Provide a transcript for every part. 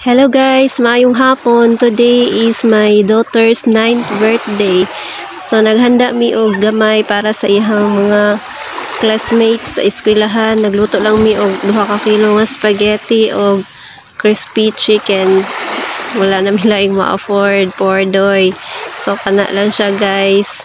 Hello guys, maayong hapon. Today is my daughter's 9th birthday. So naghanda mi og gamay para sa iyang mga classmates sa eskwelahan. Nagluto lang mi og 2 ka kilo nga spaghetti og crispy chicken. Wala na mi laing ma-afford for doy. So kana lang siya guys.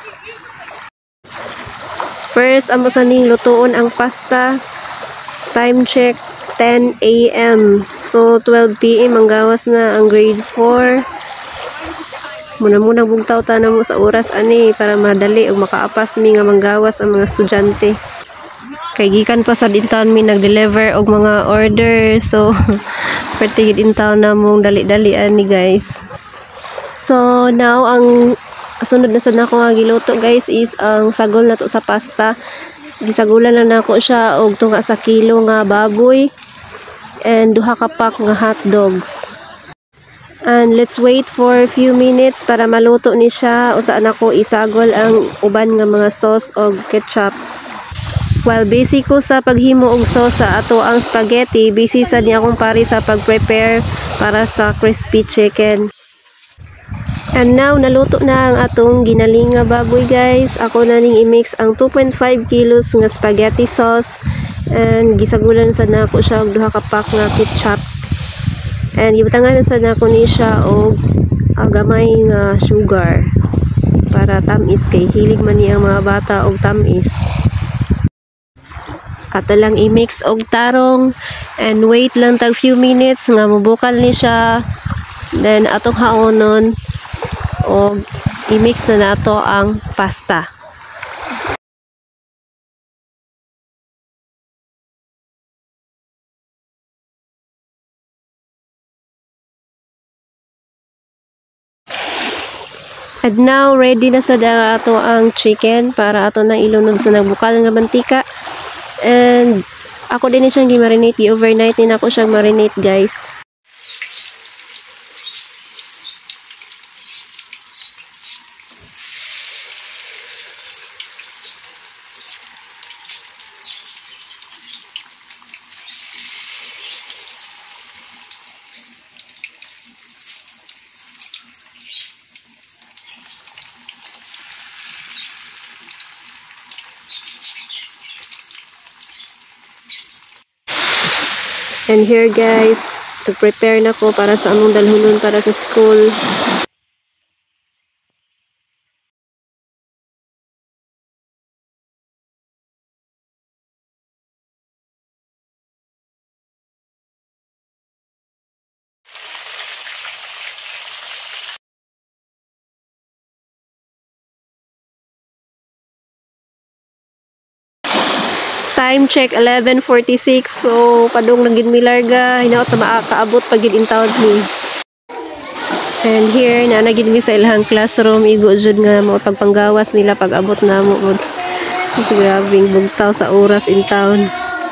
First, amo sa ning lutuon ang pasta. Time check 10 AM. So, 12 PM ang gawas na ang grade 4. Muna-muna bugtaw ta na mo sa oras ani para madali o makaapas mi nga manggawas ang mga estudyante. Kay gikan pa sa dintaon mi nag-deliver og mga order. So, pertigid dintaon na mong dali-dali ani guys. So, now ang sunod na sad nako nga giluto guys is ang sagol nato sa pasta. Gisagulan lang nako siya og tunga sa kilo nga baboy and 2 ka pack nga hot dogs. And let's wait for a few minutes para maluto ni siya. Usa nako isagol ang uban nga mga sauce og ketchup. While busy ko sa paghimo og sauce sa ato ang spaghetti, busy sad niya akong pari sa pag-prepare para sa crispy chicken. And now, naluto na ang atong ginaling nga baboy guys. Ako na ning i-mix ang 2.5 kilos nga spaghetti sauce. And gisagulan sa nako siya og 2 ka pack nga ketchup. And gibutangan sa nako ni siya og gamay nga sugar para tamis kay hilig man ni ang mga bata og tamis. Ato lang i-mix og tarong and wait lang tag few minutes nga mubukal ni siya. Then atong haonon o i-mix na nato ang pasta. And now ready na sa ato ang chicken para ato nang ilunod sa nagbukal nga mantika. And ako din siyang gi-marinate, overnight din ako siyang marinate guys. And here guys, prepare na ko para sa among dalhunon para sa school. Time check 11:46. So padung nagid mi larga, hinaot na makaabot pagid in town mi. And here na nagid mi sa ilang classroom, igo jud nga mo pagpanggawas nila pag abot na mo. So grabing bugtaw sa oras in town.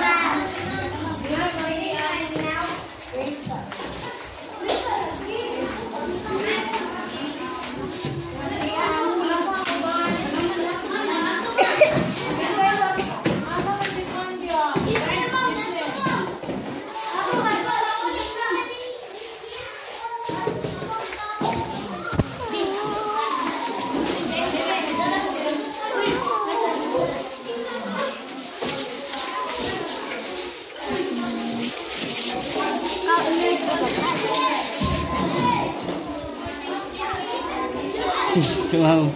Wow.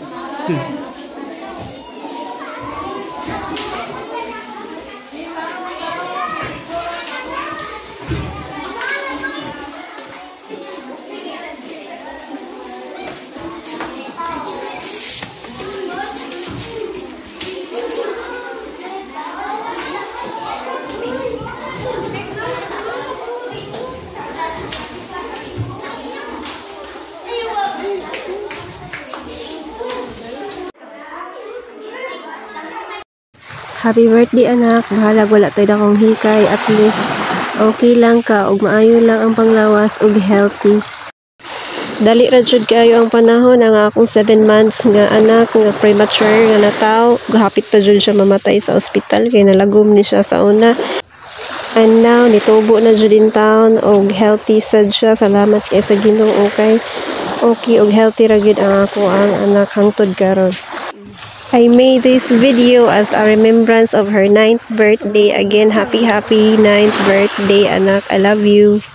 Happy birthday anak, bahalag wala tayo akong hikay, at least okay lang ka ug maayo lang ang panglawas ug healthy. Dali ra jud kayo ang panahon ang akong 7 months nga anak nga premature nga nataw, gahapit pa jud siya mamatay sa ospital kay nalagom ni siya sa una. And now, nitubo na dyan in town og healthy sad siya. Salamat kay sa Ginoo kay okay og healthy ra gyud ang ako ang anak hangtod karon. I made this video as a remembrance of her 9th birthday. Again, happy 9th birthday, anak. I love you.